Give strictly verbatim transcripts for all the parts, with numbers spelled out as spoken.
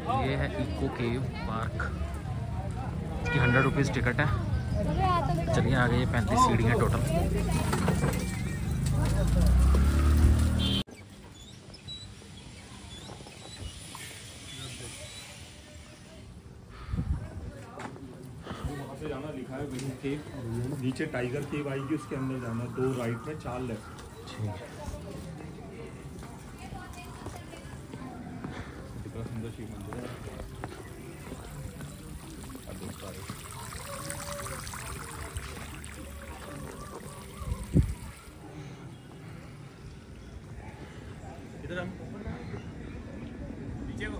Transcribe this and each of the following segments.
ये है echo cave park, इसकी हंड्रेड रुपीज़ टिकट है। चलिए आगे, ये पैंतीस सीढ़ियाँ टोटल। जाना लिखा है विंग केव, नीचे टाइगर केव आएगी, उसके अंदर जाना, दो राइट में चार लेफ्ट। ठीक है। कितना सुंदर शिव मंदिर है। इधर हम नीचे को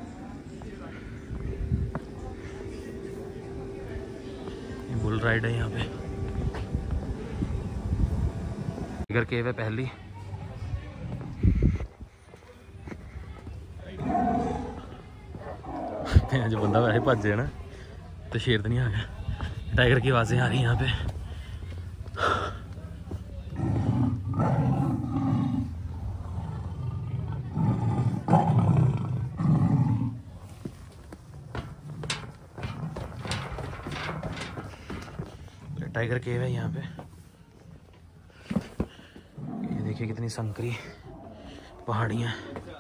बुल राइड है यहाँ पे। टाइगर केव है पहली। जो बंदा वैसे भज है ना, तो शेर तो नहीं आ गया। टाइगर की आवाज़ें आ रही हैं यहाँ पे। टाइगर केव है यहाँ पे। ये देखिए कितनी संकरी पहाड़ियाँ।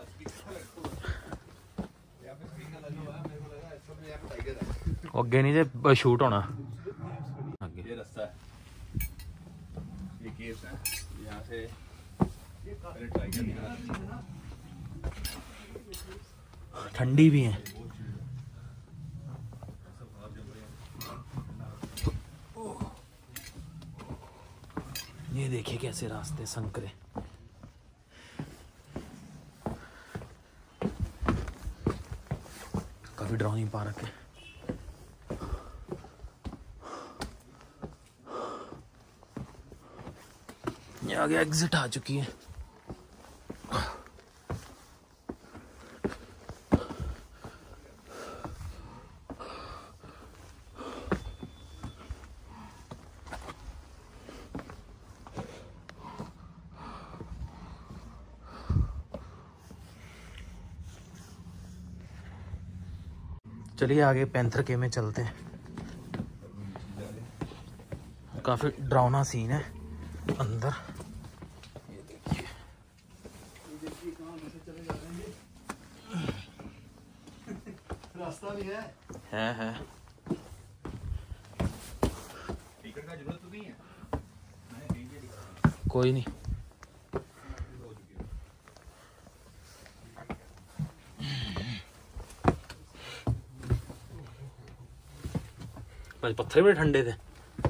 अगे नहीं जे शूट होना। आगे ये रास्ता है, ये केव्स है, यहाँ से पहले टाइगर दिखा। ठंडी भी है। ये देखिए कैसे रास्ते संकरे। काफी ड्राउनिंग पार्क है। ये आगे एग्जिट आ चुकी है। चलिए आगे पैंथर के में चलते हैं। काफी डरावना सीन है अंदर। ये देखिए, रास्ता भी है है है टिकट का जरूरत तो नहीं है। कोई नहीं। पत्थर बड़े ठंडे थे।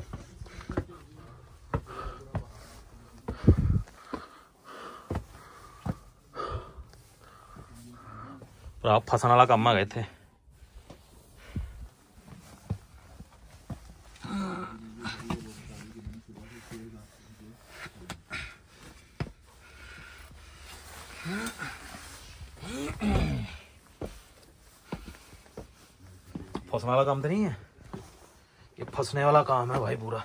पर आप फसन वाला काम आ गए थे। फंसने वाला काम तो नहीं है, ये फंसने वाला काम है भाई पूरा।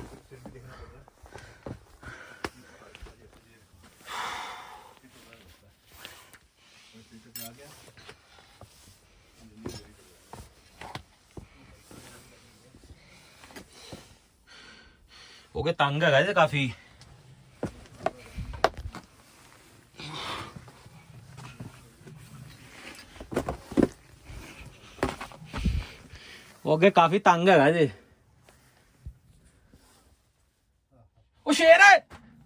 ओके तंग है काफी। ओके काफी तंग है जी। ओ शेर है।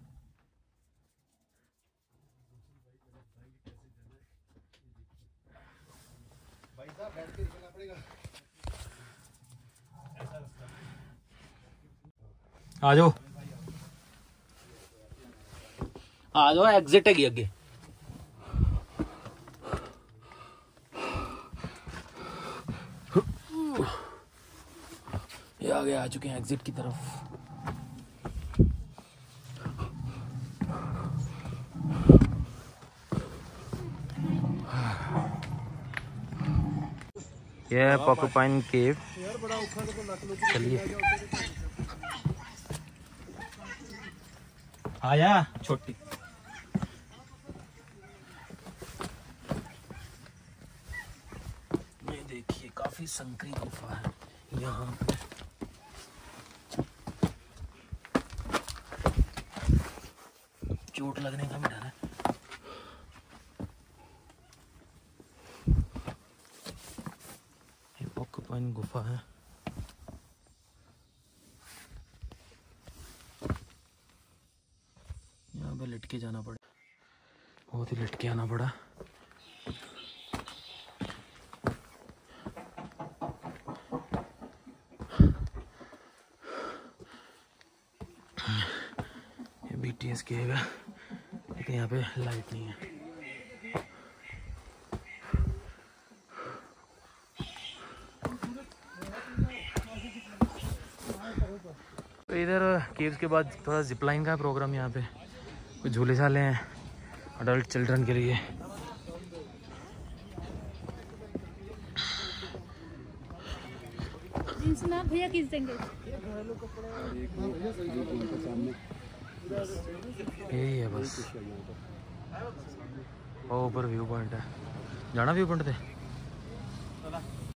आ जाओ आ जाओ, एग्जिट है आगे। ये आगे आ चुके हैं एग्जिट की तरफ। ये है पोर्कुपाइन केव। चलिए आया छोटी। काफी संकरी गुफा है यहाँ पे। चोट लगने का भी डर है। ये पोर्क्यूपाइन गुफा है। यहाँ पे लिट के जाना पड़ा, बहुत ही लिट के आना पड़ा। ये बीटीएस केव है, लेकिन यहाँ पे लाइट नहीं है। तो इधर केव्स के बाद थोड़ा जिपलाइन का प्रोग्राम, यहाँ पे कुछ झूले झाले हैं अडल्ट चिल्ड्रन के लिए। भैया किस देंगे? यही है बस। वो ऊपर व्यू पॉइंट है, जाना व्यू पॉइंट पे।